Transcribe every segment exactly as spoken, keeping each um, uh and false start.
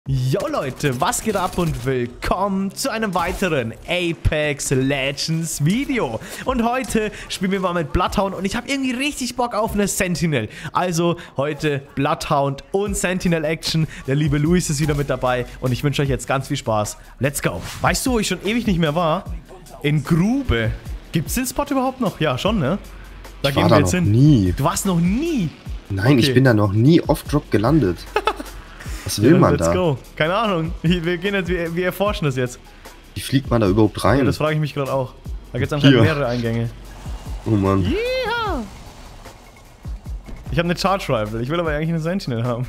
Yo Leute, was geht ab und willkommen zu einem weiteren Apex Legends Video. Und heute spielen wir mal mit Bloodhound und ich habe irgendwie richtig Bock auf eine Sentinel. Also heute Bloodhound und Sentinel Action. Der liebe Luis ist wieder mit dabei und ich wünsche euch jetzt ganz viel Spaß. Let's go. Weißt du, wo ich schon ewig nicht mehr war? In Grube. Gibt es den Spot überhaupt noch? Ja, schon, ne? Da ich gehen war wir da jetzt noch hin. Nie. Du warst noch nie? Nein, Okay. ich bin da noch nie off-drop gelandet. Was will Ja, man let's da? go. Keine Ahnung. Wir gehen jetzt, wir, wir erforschen das jetzt. Wie fliegt man da überhaupt rein? Ja, das frage ich mich gerade auch. Da gibt es anscheinend Hier. mehrere Eingänge. Oh Mann. Yeah. Ich habe eine Charge Rifle. Ich will aber eigentlich eine Sentinel haben.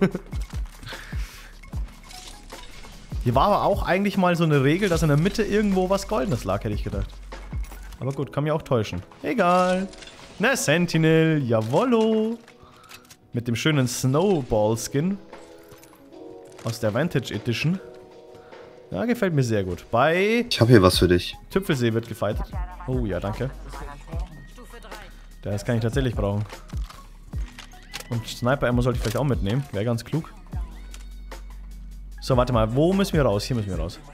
Hier war aber auch eigentlich mal so eine Regel, dass in der Mitte irgendwo was Goldenes lag, hätte ich gedacht. Aber gut, kann mich auch täuschen. Egal. Eine Sentinel. Jawollo. Mit dem schönen Snowball-Skin. Aus der Vantage Edition. Ja, gefällt mir sehr gut. Bei Ich habe hier was für dich. Tüpfelsee wird gefightet. Oh ja, danke. Das kann ich tatsächlich brauchen. Und Sniper-Ammo sollte ich vielleicht auch mitnehmen. Wäre ganz klug. So, warte mal. Wo müssen wir raus? Hier müssen wir raus.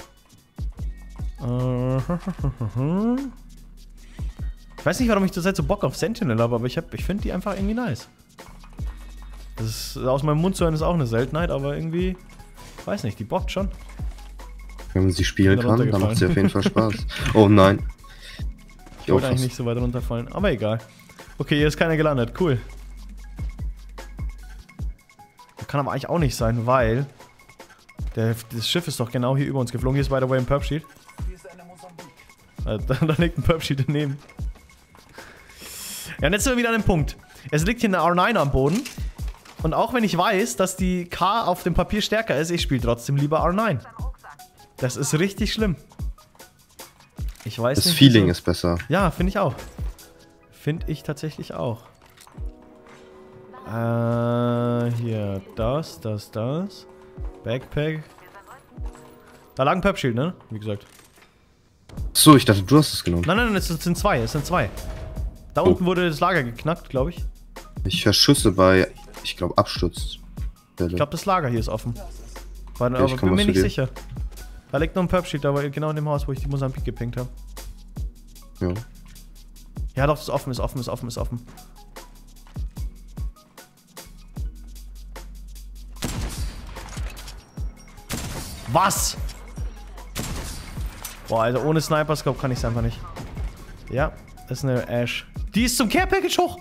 Ich weiß nicht, warum ich zurzeit so Bock auf Sentinel habe, aber ich, hab, ich finde die einfach irgendwie nice. Das ist, aus meinem Mund zu hören ist auch eine Seltenheit, aber irgendwie, weiß nicht, die bockt schon. Wenn man sie spielen Bin kann, dann macht sie auf jeden Fall Spaß. Oh nein. Ich wollte eigentlich nicht so weit runterfallen, aber egal. Okay, hier ist keiner gelandet, cool. Das kann aber eigentlich auch nicht sein, weil der, das Schiff ist doch genau hier über uns geflogen. Hier ist by the way ein Purp Sheet. Da, da liegt ein Purp Sheet daneben. Ja, und jetzt sind wir wieder an dem Punkt. Es liegt hier eine R neun am Boden. Und auch wenn ich weiß, dass die K auf dem Papier stärker ist, ich spiele trotzdem lieber R neun. Das ist richtig schlimm. Ich weiß Das nicht. Feeling wieso. ist besser. Ja, finde ich auch. Finde ich tatsächlich auch. Äh, hier, das, das, das. Backpack. Da lag ein Purp Shield, ne? Wie gesagt. So, ich dachte, du hast es genommen. Nein, nein, nein, es sind zwei, es sind zwei. Da Oh. unten wurde das Lager geknackt, glaube ich. Ich höre Schüsse bei, ich glaube, Absturz. Ich glaube, das Lager hier ist offen. War, Okay, aber ich komm bin was mir zu nicht dir. sicher. Da liegt noch ein Purp Shield, aber genau in dem Haus, wo ich die Mosambik gepinkt habe. Ja. Ja, doch, ist offen, ist offen, ist offen, ist offen. Was? Boah, also ohne Sniper-Scope kann ich es einfach nicht. Ja, das ist eine Ash. Die ist zum Care-Package hoch.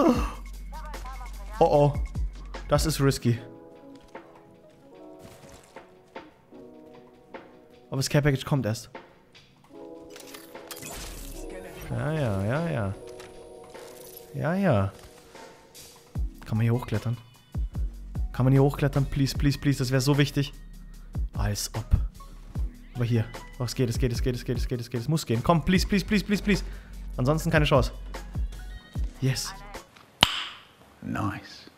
Oh oh. Das ist risky. Aber das Care-Package kommt erst. Ja, ja, ja, ja. Ja, ja. Kann man hier hochklettern? Kann man hier hochklettern? Please, please, please. Das wäre so wichtig. Als ob. Aber hier. Oh, es geht, es geht, es geht, es geht, es geht, es geht. Es muss gehen. Komm, please, please, please, please, please. Ansonsten keine Chance. Yes. Nice.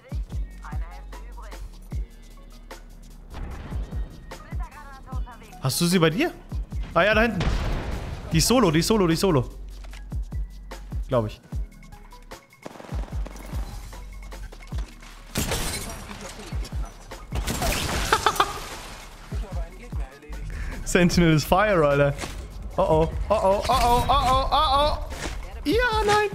Hast du sie bei dir? Ah ja, da hinten. Die ist solo, die ist solo, die ist solo. Glaube ich. Sentinel is fire, Alter. Oh oh, oh oh, oh oh, oh oh, oh oh. Ja, nein.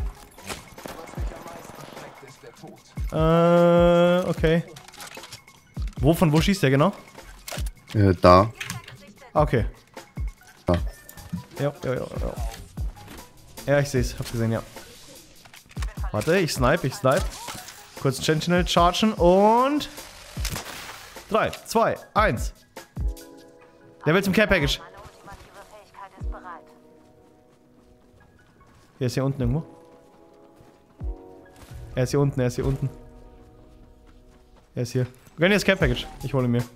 Äh, okay. Wo, von wo schießt der genau? Äh, da. Okay. Da. Ja, ja, ja, ja. Ja, ich seh's, hab's gesehen, ja. Warte, ich snipe, ich snipe. Kurz Sentinel chargen und... drei, zwei, eins. Der will zum Care Package. Er ist hier unten irgendwo. Er ist hier unten, er ist hier unten. Er ist hier. Wir gönnen jetzt Care Package. Ich hole ihn mir.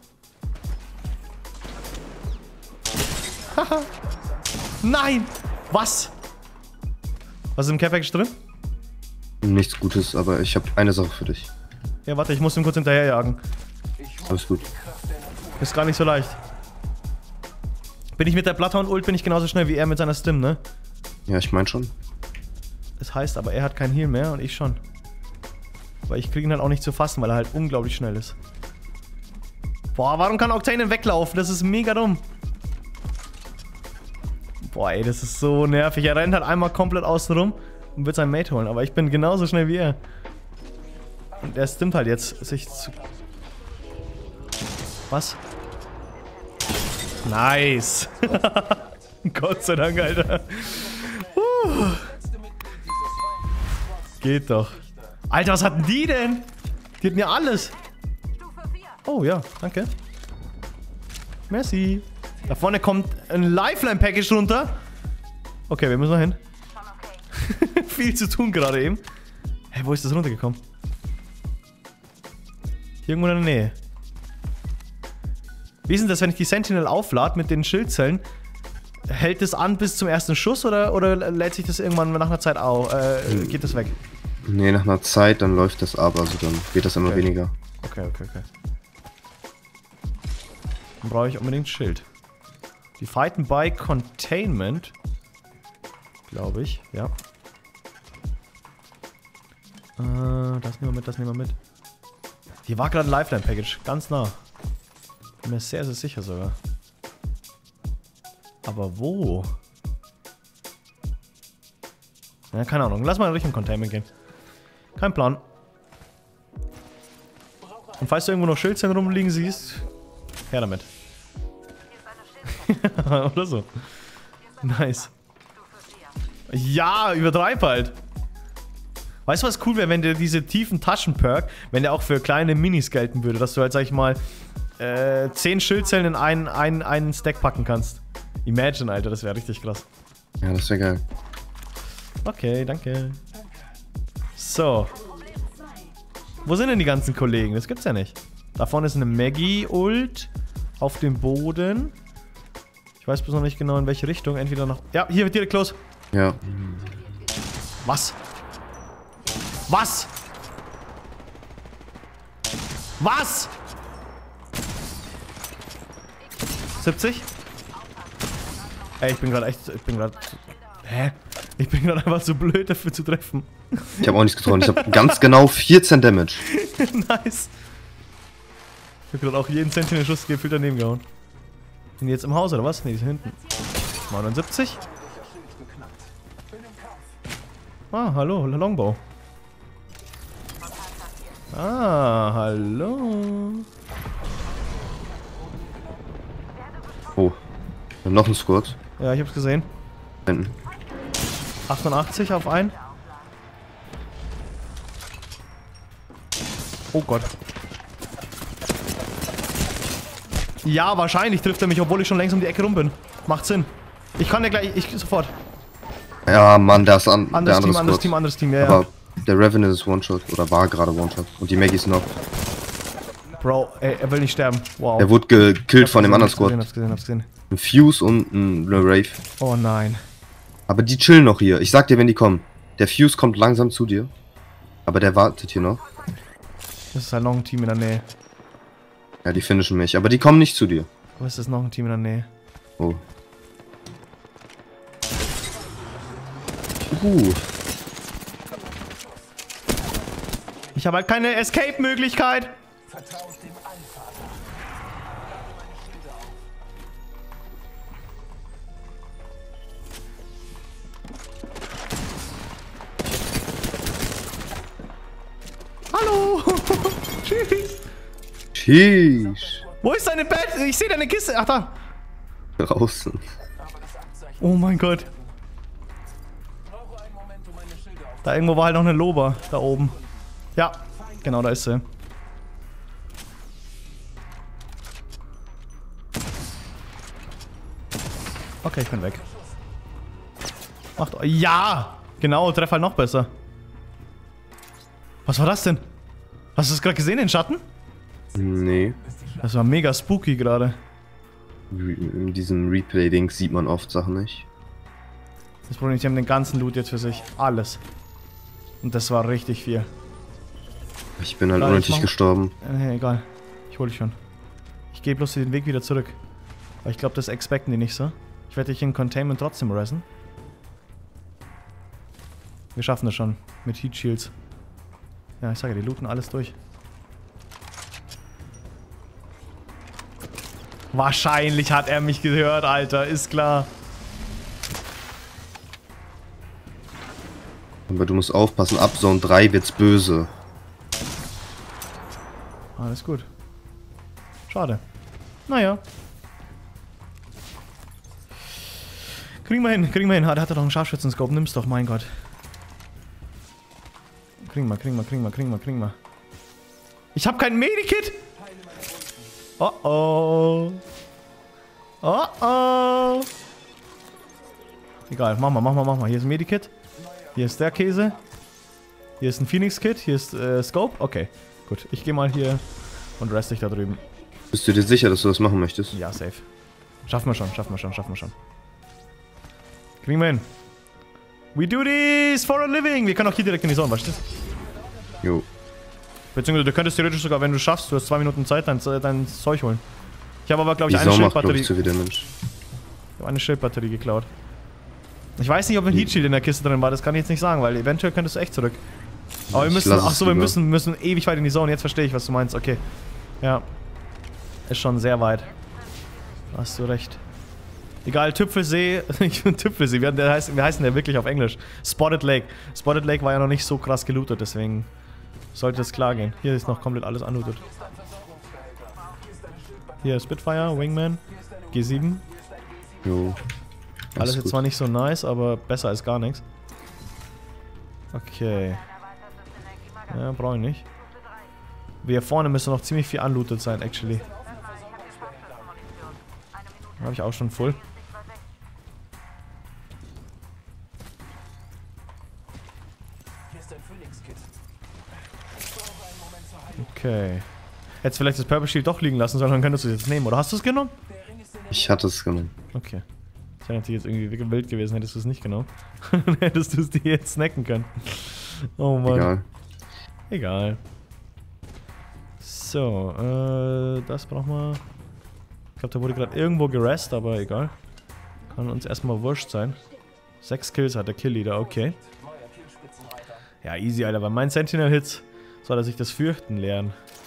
Haha. Nein! Was? Was ist im Care Package drin? Nichts Gutes, aber ich habe eine Sache für dich. Ja, warte, ich muss ihn kurz hinterherjagen. Alles gut. Ist gar nicht so leicht. Bin ich mit der Bloodhound-Ult, bin ich genauso schnell wie er mit seiner Stim, ne? Ja, ich meine schon. Das heißt aber, er hat kein Heal mehr und ich schon. Weil ich kriege ihn halt auch nicht zu fassen, weil er halt unglaublich schnell ist. Boah, warum kann Octane weglaufen? Das ist mega dumm. Boah, ey, das ist so nervig. Er rennt halt einmal komplett außen rum und wird sein Mate holen. Aber ich bin genauso schnell wie er. Und er stimmt halt jetzt, sich zu... Was? Nice. Gott sei Dank, Alter. Uh. Geht doch. Alter, was hatten die denn? Die hatten ja alles. Oh ja, danke. Merci. Da vorne kommt ein Lifeline-Package runter. Okay, wir müssen noch hin. Viel zu tun gerade eben. Hä, wo ist das runtergekommen? Hier irgendwo in der Nähe. Wie ist denn das, wenn ich die Sentinel auflade mit den Schildzellen? Hält das an bis zum ersten Schuss oder, oder lädt sich das irgendwann nach einer Zeit auf? Äh, geht das weg? Nee, nach einer Zeit, dann läuft das ab, also dann wird das immer Okay. weniger. Okay, okay, okay. Dann brauche ich unbedingt Schild. Die fighten by Containment. Glaube ich, ja. Äh, das nehmen wir mit, das nehmen wir mit. Hier war gerade ein Lifeline-Package, ganz nah. Bin mir sehr, sehr sicher sogar. Aber wo? Ja, keine Ahnung. Lass mal in Richtung Containment gehen. Kein Plan. Und falls du irgendwo noch Schildzellen rumliegen siehst, her damit. Oder so. Nice. Ja, übertreib halt. Weißt du, was cool wäre, wenn der diese tiefen Taschen-Perk, wenn der auch für kleine Minis gelten würde, dass du halt, sag ich mal, äh, zehn Schildzellen in einen, einen, einen Stack packen kannst. Imagine, Alter, das wäre richtig krass. Ja, das wäre geil. Okay, danke. So. Wo sind denn die ganzen Kollegen? Das gibt's ja nicht. Da vorne ist eine Maggie-Ult auf dem Boden. Ich weiß bloß noch nicht genau in welche Richtung. Entweder noch... Ja, hier wird direkt close. Ja. Was? Was? Was? siebzig? Ey, ich bin gerade echt... Ich bin gerade... Hä? Ich bin gerade einfach zu blöd dafür zu treffen. Ich habe auch nichts getroffen. Ich habe ganz genau vierzehn Damage. Nice. Ich hab gerade auch jeden Sentinel-Schuss gefühlt daneben gehauen. Sind die jetzt im Haus oder was? Ne, die sind hinten. neunundsiebzig. Ah, hallo, Longbow. Ah, hallo. Oh. Noch ein Squad. Ja, ich hab's gesehen. Hinten. achtundachtzig auf einen. Oh Gott. Ja, wahrscheinlich trifft er mich, obwohl ich schon längst um die Ecke rum bin. Macht Sinn. Ich kann ja gleich, ich sofort. Ja, Mann, das an, der Anderes andere Team, anderes Squad. Team, anderes Team, ja, Aber ja. der Revenant ist One-Shot. Oder war gerade One-Shot. Und die Maggie ist noch. Bro, ey, er will nicht sterben. Wow. Er wurde gekillt von dem anderen Hab's gesehen, Squad. hab's gesehen, hab's gesehen. Ein Fuse und ein Wraith. Oh nein. Aber die chillen noch hier. Ich sag dir, wenn die kommen. Der Fuse kommt langsam zu dir. Aber der wartet hier noch. Das ist halt noch ein Team in der Nähe. Ja, die finishen mich. Aber die kommen nicht zu dir. Wo ist das noch ein Team in der Nähe? Oh. Uh. Ich habe halt keine Escape-Möglichkeit. Hallo. Tschüss. Sheesh. Wo ist deine Bett? Ich sehe deine Kiste. Ach da. Draußen. Oh mein Gott. Da irgendwo war halt noch eine Loba. Da oben. Ja, genau, da ist sie. Okay, ich bin weg. Macht... Ja! Genau, treff halt noch besser. Was war das denn? Hast du das gerade gesehen, den Schatten? Nee. Das war mega spooky gerade. In diesem Replay-Ding sieht man oft Sachen nicht. Das Problem ist, die haben den ganzen Loot jetzt für sich. Alles. Und das war richtig viel. Ich bin halt Egal, unnötig ich mach- gestorben. Äh, Nee, egal. Ich hol dich schon. Ich gehe bloß den Weg wieder zurück. Weil ich glaube, das expecten die nicht so. Ich werde dich in Containment trotzdem ressen. Wir schaffen das schon. Mit Heat Shields. Ja, ich sage, die looten alles durch. Wahrscheinlich hat er mich gehört, Alter. Ist klar. Aber du musst aufpassen, ab Zone drei wird's böse. Alles gut. Schade. Naja. Kriegen wir hin, kriegen wir hin. Ah, der hat doch einen Scharfschützen-Scope. Nimm's doch, mein Gott. Kriegen wir, kriegen wir, kriegen wir, kriegen wir, kriegen wir. Ich hab kein Medikit! Oh oh. Oh oh. Egal, mach mal, mach mal, mach mal. Hier ist ein Medikit. Hier ist der Käse. Hier ist ein Phoenix-Kit. Hier ist äh, Scope. Okay, gut. Ich gehe mal hier und rest dich da drüben. Bist du dir sicher, dass du das machen möchtest? Ja, safe. Schaffen wir schon, schaffen wir schon, schaffen wir schon. Kriegen wir hin. We do this for a living. Wir können auch hier direkt in die Zone, weißt du? Jo. Beziehungsweise du könntest theoretisch sogar, wenn du schaffst, du hast zwei Minuten Zeit, dein, dein Zeug holen. Ich habe aber, glaube ich, Die eine Sau macht, glaub Schildbatterie. ich, zu viel Damage. Ich habe eine Schildbatterie geklaut. Ich weiß nicht, ob ein Heatshield in der Kiste drin war, das kann ich jetzt nicht sagen, weil eventuell könntest du echt zurück. Aber wir Ich müssen, lass ach es so, wir lieber. müssen, müssen ewig weit in die Zone. Jetzt verstehe ich, was du meinst. Okay. Ja. Ist schon sehr weit. Hast du recht. Egal, Tüpfelsee. Ich bin Tüpfelsee. Wie, der heißt, wie heißt denn der wirklich auf Englisch? Spotted Lake. Spotted Lake war ja noch nicht so krass gelootet, deswegen sollte es klar gehen. Hier ist noch komplett alles anlootet. Hier Spitfire, Wingman, G sieben. Jo. Alles jetzt gut. zwar nicht so nice, aber besser als gar nichts. Okay. Ja, brauche ich nicht. Wir hier vorne müssen noch ziemlich viel unlooted sein, actually. Habe ich auch schon voll. Okay. Hättest vielleicht das Purple Shield doch liegen lassen sollen, dann könntest du es jetzt nehmen. Oder hast du es genommen? Ich hatte es genommen. Okay. Das wäre natürlich jetzt irgendwie wild gewesen, hättest du es nicht genommen. Dann hättest du es dir jetzt snacken können. Oh Mann. Egal. Egal. So, äh, das brauchen wir. Ich glaube, da wurde gerade irgendwo gerest, aber egal. Kann uns erstmal wurscht sein. Sechs Kills hat der Kill-Leader, okay. Ja, easy, Alter. Bei meinen Sentinel-Hits soll er sich das Fürchten lernen.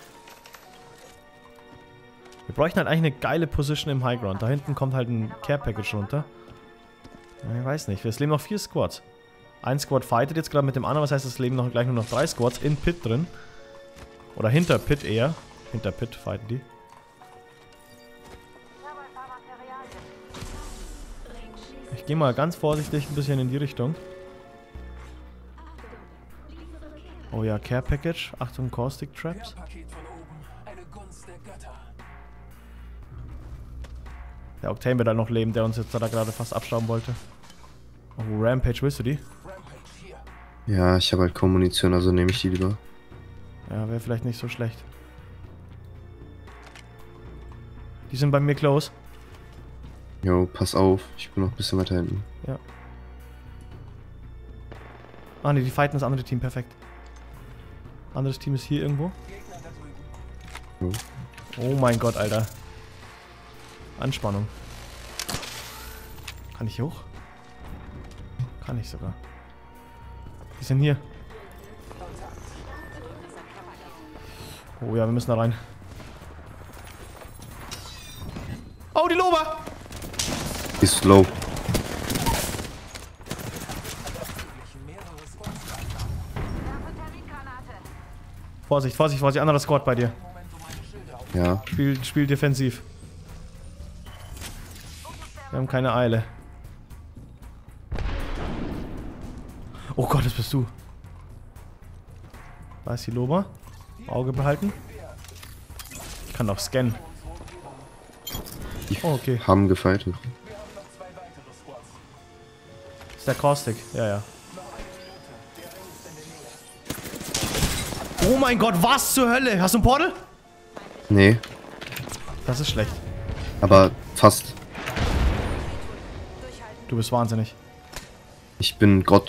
Wir bräuchten halt eigentlich eine geile Position im High Ground. Da hinten kommt halt ein Care-Package runter. Ja, ich weiß nicht. Es leben noch vier Squads. Ein Squad fightet jetzt gerade mit dem anderen. Was heißt, es leben noch gleich nur noch drei Squads in Pit drin. Oder hinter Pit eher. Hinter Pit fighten die. Ich gehe mal ganz vorsichtig ein bisschen in die Richtung. Oh ja, Care Package. Achtung, Caustic Traps. Der Octane wird da noch leben, der uns jetzt da gerade fast abstauben wollte. Oh, Rampage, willst du die? Ja, ich habe halt kaum Munition, also nehme ich die lieber. Ja, wäre vielleicht nicht so schlecht. Die sind bei mir close. Jo, pass auf, ich bin noch ein bisschen weiter hinten. Ja. Ah ne, die fighten das andere Team, perfekt. Anderes Team ist hier irgendwo. Jo. Oh mein Gott, Alter. Anspannung. Kann ich hier hoch? Kann ich sogar. Die sind hier. Oh ja, wir müssen da rein. Oh, die Loba! Die ist low. Vorsicht, Vorsicht, Vorsicht, anderer Squad bei dir. Ja. Spiel, spiel defensiv. Wir haben keine Eile. Oh Gott, das bist du. Da ist die Loba. Auge behalten. Ich kann auch scannen. Die Oh, okay. haben gefightet. Das ist der Caustic. Ja, ja. Oh mein Gott, was zur Hölle? Hast du ein Portal? Nee, Das ist schlecht. aber fast. Du bist wahnsinnig. Ich bin Gott.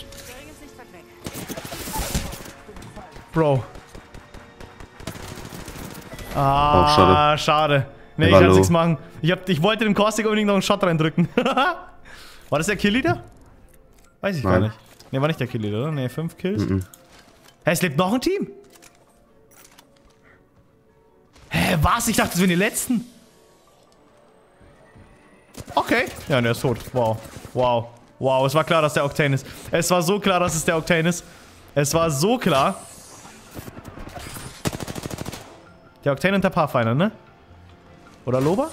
Bro. Ah, Oh, schade. schade. Nee, Der ich war kann low. nichts machen. Ich, hab, ich wollte dem Caustic unbedingt noch einen Shot reindrücken. War das der Kill-Leader? Weiß ich gar Nein. nicht. Ne, war nicht der Kill-Leader, oder? Ne, fünf Kills. Mhm. Hä, es lebt noch ein Team? Hä, was? Ich dachte, das wären die letzten. Okay. Ja, der ist tot. Wow. Wow. Wow, es war klar, dass der Octane ist. Es war so klar, dass es der Octane ist. Es war so klar. Der Octane und der Pathfinder, ne? Oder Loba?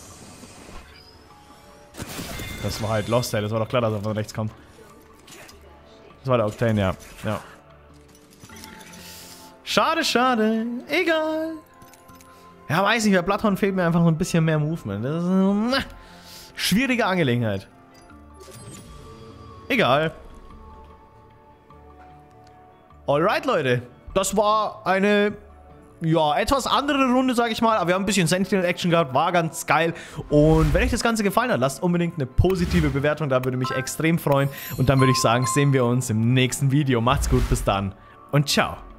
Das war halt Lost, ey. Das war doch klar, dass er von rechts kommt. Das war der Octane, ja. Ja. Schade, schade. Egal. Ja, weiß nicht, bei Bloodhound fehlt mir einfach so ein bisschen mehr Movement. Das ist eine schwierige Angelegenheit. Egal. Alright, Leute. Das war eine, ja, etwas andere Runde, sag ich mal. Aber wir haben ein bisschen Sentinel-Action gehabt. War ganz geil. Und wenn euch das Ganze gefallen hat, lasst unbedingt eine positive Bewertung. Da würde mich extrem freuen. Und dann würde ich sagen, sehen wir uns im nächsten Video. Macht's gut, bis dann. Und ciao.